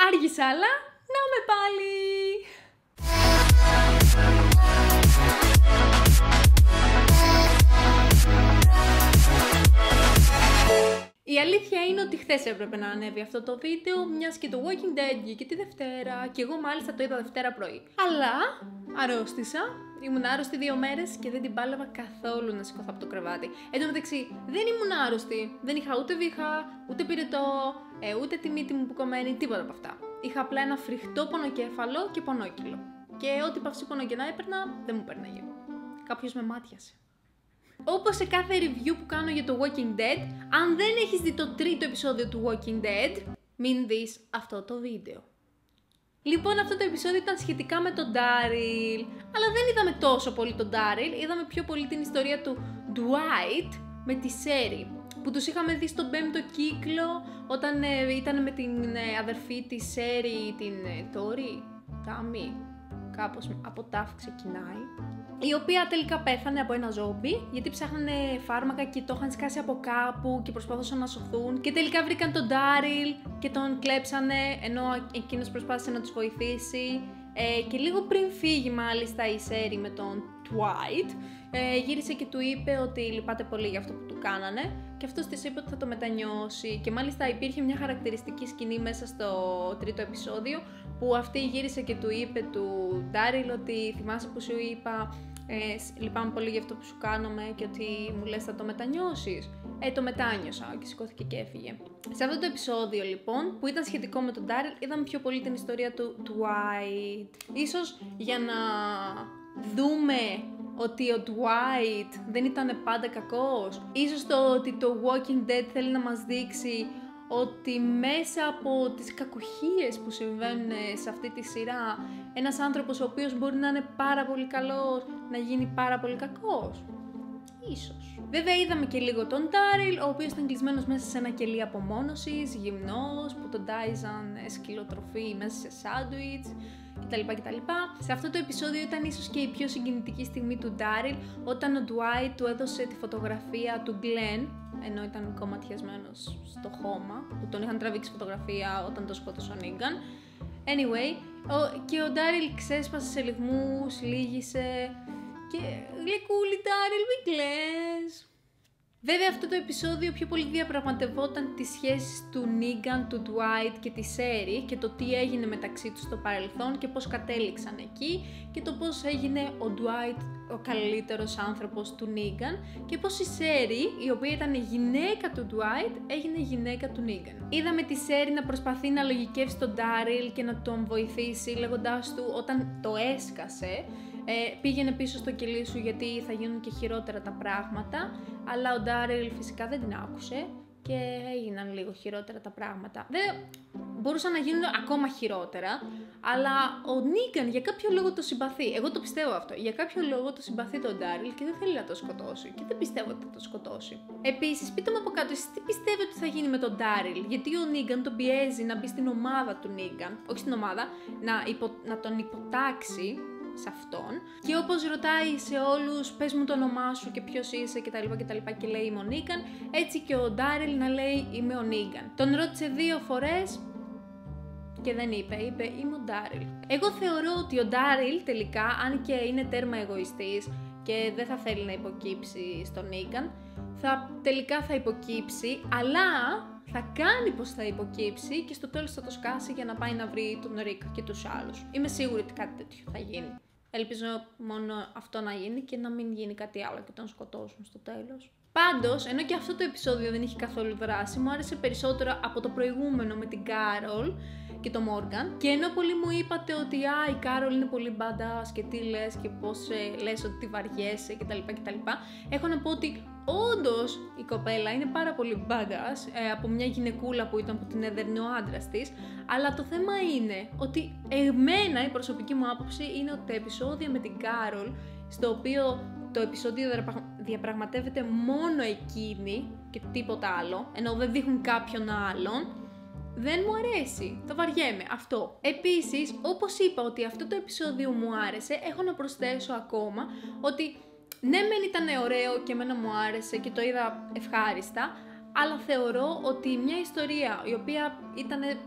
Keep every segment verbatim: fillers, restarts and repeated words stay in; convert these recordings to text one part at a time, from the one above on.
Άργησα, αλλά να με πάλι! Η αλήθεια είναι ότι χθες έπρεπε να ανέβει αυτό το βίντεο, μιας και το Walking Dead βγήκε τη Δευτέρα και εγώ μάλιστα το είδα Δευτέρα πρωί. Αλλά αρρώστησα, ήμουν άρρωστη δύο μέρες και δεν την πάλευα καθόλου να σηκωθώ από το κρεβάτι. Εν τω μεταξύ, δεν ήμουν άρρωστη, δεν είχα ούτε βήχα, ούτε πυρετό, ε, ούτε τη μύτη μου που κομμένη, τίποτα από αυτά. Είχα απλά ένα φρικτό πονοκέφαλο και πονόκυλο. Και ό,τι παυσί πόνο και να έπαιρνα, δεν μου πέρναγε. Κάποιος με μάτιασε. Όπως σε κάθε review που κάνω για το Walking Dead, αν δεν έχεις δει το τρίτο επεισόδιο του Walking Dead, μην δεις αυτό το βίντεο. Λοιπόν, αυτό το επεισόδιο ήταν σχετικά με τον Daryl, αλλά δεν είδαμε τόσο πολύ τον Daryl, είδαμε πιο πολύ την ιστορία του Dwight με τη Sherry, που τους είχαμε δει στον πέμπτο κύκλο, όταν ε, ήταν με την ε, αδερφή της Sherry, την ε, Tori, Tammy, κάπως από τάφ ξεκινάει. Η οποία τελικά πέθανε από ένα ζόμπι, γιατί ψάχνανε φάρμακα και το είχαν σκάσει από κάπου και προσπαθούσαν να σωθούν. Και τελικά βρήκαν τον Daryl και τον κλέψανε, ενώ εκείνος προσπάθησε να τους βοηθήσει. Ε, και λίγο πριν φύγει μάλιστα η Sherry με τον Dwight, ε, γύρισε και του είπε ότι λυπάται πολύ για αυτό που του κάνανε. Και αυτός της είπε ότι θα το μετανιώσει. Και μάλιστα υπήρχε μια χαρακτηριστική σκηνή μέσα στο τρίτο επεισόδιο, που αυτή γύρισε και του είπε του Daryl ότι θυμάσαι που σου είπα ε, λυπάμαι πολύ για αυτό που σου κάνουμε και ότι μου λες θα το μετανιώσεις. Ε, το μετάνιωσα και σηκώθηκε και έφυγε. Σε αυτό το επεισόδιο λοιπόν, που ήταν σχετικό με τον Daryl, είδαμε πιο πολύ την ιστορία του Dwight. Ίσως για να δούμε ότι ο Dwight δεν ήταν πάντα κακός. Ίσως το ότι το Walking Dead θέλει να μας δείξει ότι μέσα από τις κακουχίες που συμβαίνουν σε αυτή τη σειρά, ένας άνθρωπος ο οποίος μπορεί να είναι πάρα πολύ καλός, να γίνει πάρα πολύ κακός. Ίσως. Βέβαια είδαμε και λίγο τον Daryl, ο οποίος ήταν κλεισμένος μέσα σε ένα κελί απομόνωσης, γυμνός, που τον τάιζαν σκυλοτροφή μέσα σε σάντουιτς κτλ. κτλ. Σε αυτό το επεισόδιο ήταν ίσως και η πιο συγκινητική στιγμή του Daryl, όταν ο Dwight του έδωσε τη φωτογραφία του Glenn, ενώ ήταν κομματιασμένος στο χώμα, που τον είχαν τραβήξει φωτογραφία όταν το σκότωσε ο Negan. Anyway, ο, και ο Daryl ξέσπασε σε λυγμούς, λύγησε και γλυκούλη Daryl, μη κλαις. Βέβαια αυτό το επεισόδιο πιο πολύ διαπραγματευόταν τις σχέσεις του Negan, του Dwight και της Sherry και το τι έγινε μεταξύ τους στο παρελθόν και πώς κατέληξαν εκεί και το πώς έγινε ο Dwight ο καλύτερος άνθρωπος του Negan και πώς η Sherry, η οποία ήταν γυναίκα του Dwight, έγινε γυναίκα του Negan. Είδαμε τη Sherry να προσπαθεί να λογικεύσει τον Daryl και να τον βοηθήσει λέγοντάς του όταν το έσκασε, Ε, πήγαινε πίσω στο κελί σου γιατί θα γίνουν και χειρότερα τα πράγματα, αλλά ο Daryl φυσικά δεν την άκουσε και έγιναν λίγο χειρότερα τα πράγματα. Δεν μπορούσαν να γίνουν ακόμα χειρότερα, αλλά ο Negan για κάποιο λόγο το συμπαθεί. Εγώ το πιστεύω αυτό. Για κάποιο λόγο το συμπαθεί τον Daryl και δεν θέλει να το σκοτώσει. Και δεν πιστεύω ότι θα το σκοτώσει. Επίσης, πείτε μου από κάτω, εσείς τι πιστεύετε ότι θα γίνει με τον Daryl? Γιατί ο Negan τον πιέζει να μπει στην ομάδα του Negan, όχι στην ομάδα, να, υπο, να τον υποτάξει σε αυτόν. Και όπως ρωτάει σε όλους, πες μου το όνομά σου και ποιος είσαι κτλ. κτλ. Και λέει είμαι ο Negan, έτσι και ο Daryl να λέει είμαι ο Negan. Τον ρώτησε δύο φορές και δεν είπε, είπε είμαι ο Daryl. Εγώ θεωρώ ότι ο Daryl τελικά, αν και είναι τέρμα εγωιστής και δεν θα θέλει να υποκύψει στον Negan, θα, τελικά θα υποκύψει, αλλά θα κάνει πως θα υποκύψει και στο τέλος θα το σκάσει για να πάει να βρει τον Rick και τους άλλους. Είμαι σίγουρη ότι κάτι τέτοιο θα γίνει. Ελπίζω μόνο αυτό να γίνει και να μην γίνει κάτι άλλο και τον σκοτώσουν στο τέλος. Πάντως, ενώ και αυτό το επεισόδιο δεν είχε καθόλου δράση, μου άρεσε περισσότερο από το προηγούμενο με την Carol και το Morgan. Και ενώ πολλοί μου είπατε ότι α, η Carol είναι πολύ badass και τι λες και πώς ε, λες ότι τη βαριέσαι κτλ, κτλ. Έχω να πω ότι όντως η κοπέλα είναι πάρα πολύ badass, ε, από μια γυναικούλα που ήταν που την έδερνε ο άντρας της, αλλά το θέμα είναι ότι εμένα η προσωπική μου άποψη είναι ότι τα επεισόδια με την Carol, στο οποίο το επεισόδιο διαπραγματεύεται μόνο εκείνη και τίποτα άλλο, ενώ δεν δείχνουν κάποιον άλλον, δεν μου αρέσει. Το βαριέμαι. Αυτό. Επίσης, όπως είπα ότι αυτό το επεισόδιο μου άρεσε, έχω να προσθέσω ακόμα ότι ναι μεν ήταν ωραίο και εμένα μου άρεσε και το είδα ευχάριστα, αλλά θεωρώ ότι μια ιστορία η οποία ήταν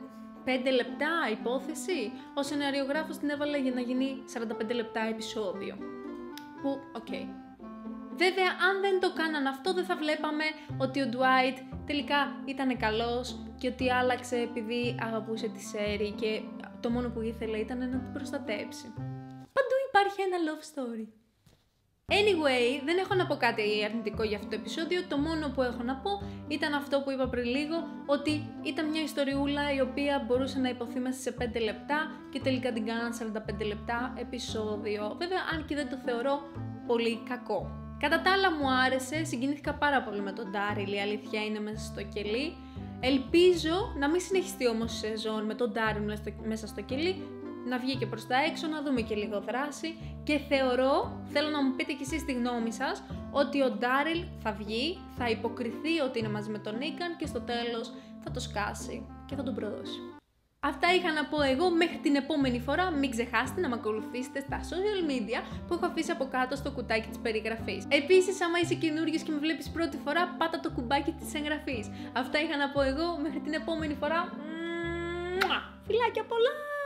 πέντε λεπτά υπόθεση. Ο σεναριογράφος την έβαλε για να γίνει σαράντα πέντε λεπτά επεισόδιο. Που, οκ. Okay. Βέβαια, αν δεν το κάναν αυτό, δεν θα βλέπαμε ότι ο Dwight τελικά ήταν καλός και ότι άλλαξε επειδή αγαπούσε τη Sherry και το μόνο που ήθελε ήταν να την προστατέψει. Παντού υπάρχει ένα love story. Anyway, δεν έχω να πω κάτι αρνητικό για αυτό το επεισόδιο, το μόνο που έχω να πω ήταν αυτό που είπα πριν λίγο, ότι ήταν μια ιστοριούλα η οποία μπορούσε να υποθεί μέσα σε πέντε λεπτά και τελικά την κάναν σαράντα πέντε λεπτά επεισόδιο. Βέβαια, αν και δεν το θεωρώ πολύ κακό. Κατά τα άλλα μου άρεσε, συγκινήθηκα πάρα πολύ με τον Daryl, η αλήθεια είναι μέσα στο κελί. Ελπίζω να μην συνεχιστεί όμως η σεζόν με τον Daryl μέσα στο κελί, να βγει και προς τα έξω, να δούμε και λίγο δράση και θεωρώ, θέλω να μου πείτε κι εσείς τη γνώμη σας, ότι ο Daryl θα βγει, θα υποκριθεί ότι είναι μαζί με τον Negan και στο τέλος θα το σκάσει και θα τον προδώσει. Αυτά είχα να πω εγώ. Μέχρι την επόμενη φορά μην ξεχάσετε να με ακολουθήσετε στα social media που έχω αφήσει από κάτω στο κουτάκι της περιγραφής. Επίσης, άμα είσαι καινούριος και με βλέπεις πρώτη φορά, πάτα το κουμπάκι της εγγραφής. Αυτά είχα να πω εγώ. Μέχρι την επόμενη φορά. Φιλάκια πολλά!